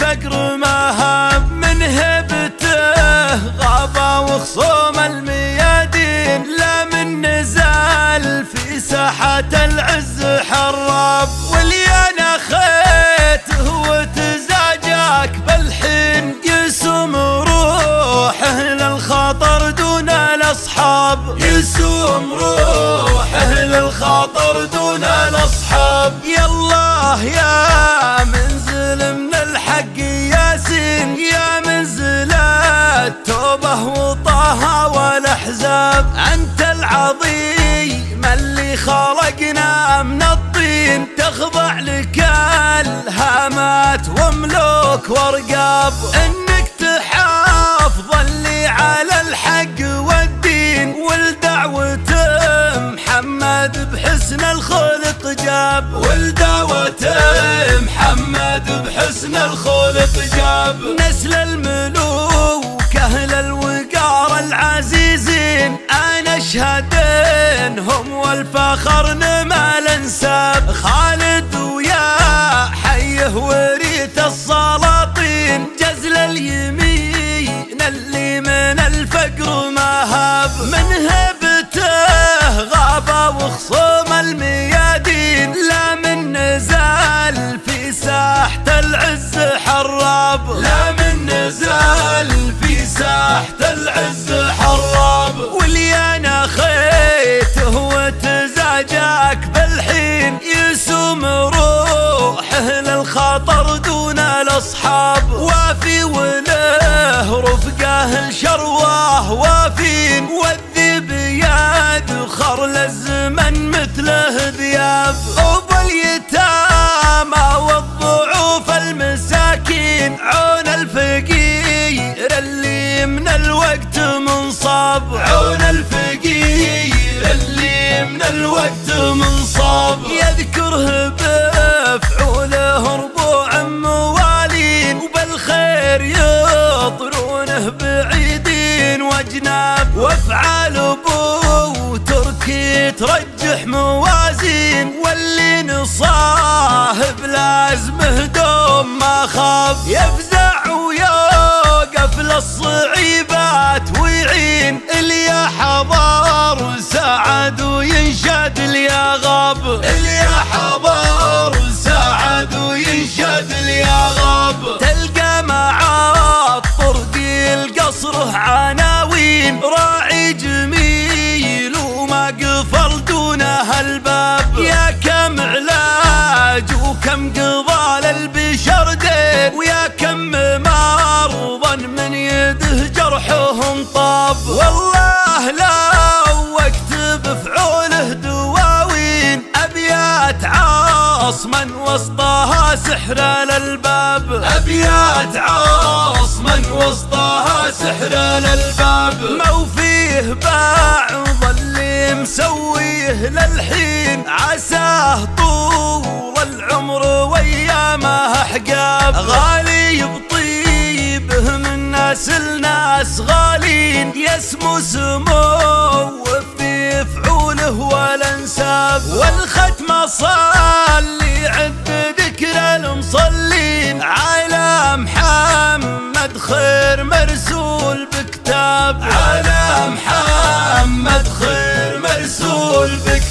الفقر ما هاب من هبته غابة وخصوم الميادين، لا من نزال في ساحة العز حراب. واليانا خيته وتزاجاك بالحين يسوم روحه للخطر دون الأصحاب، يسوم روحه للخطر دون الأصحاب. يالله يا منزل من الحق ياسين، يا منزل التوبة وطه والأحزاب. أنت العظيم اللي خلقنا من الطين، تخضع لك الهامات وملوك وارقاب. انك تحافظ اللي على الحق والدين، والدعوة محمد بحسن الخلق جاب، والدعوة محمد بحسن الخلق جاب. نسل الملوك أهل الوقار العزيزين، أنا أشهد إنهم والفخر نما الانساب. خالد ويا حيه وريث السلاطين، جزل اليمين اللي من الفقر ما هاب من هبته غابة وخصوم الميادين، لا من نزال في ساحة العز حراب، لا من نزال في ساحة العز حراب. واليانا خيته وتزاجاك بالحين يسوم روحه للخطر دون الأصحاب. وافي وله رفقه الشرواه وافين، والذئب يدخر للزمن مثله ذياب. وباليتامى والضعوف المساكين، عون الفقير اللي من الوقت منصاب، عون الفقير اللي من الوقت منصاب. يذكره بفعوله ربوع موالين، وبالخير يطرونه بعيدين وجناب. وافعال ابو تركي ترجح موازين، واللي نصاهب لازمه دوم ما خاب. يفزع ويوقف للصعيبات ويعين، اللي حضر سعد وينشد اللي غاب، اللي حضر سعد وينشد اللي غاب. تلقى مع الطرق القصر عناوين، راعي جميل وما قفل دونه الباب. يا كم علاج وكم قضى للبشر دين، ويا كم مرضى من يده جرحهم طاب. والله لو واكتب فعوله دواوين، أبيات عاصما وسطها سحر للباب، أبيات عاصما وسطها سحر للباب. مو فيه بعض اللي مسويه للحين، عساه طول العمر ويامه احقاب. غالي بطيبه من ناس الناس غالين، يسمو سمو في فعوله والانساب. والختمه صلي عد ذكر المصلين، على محمد خير مرسول بكتاب، على محمد خير مرسول بكتاب.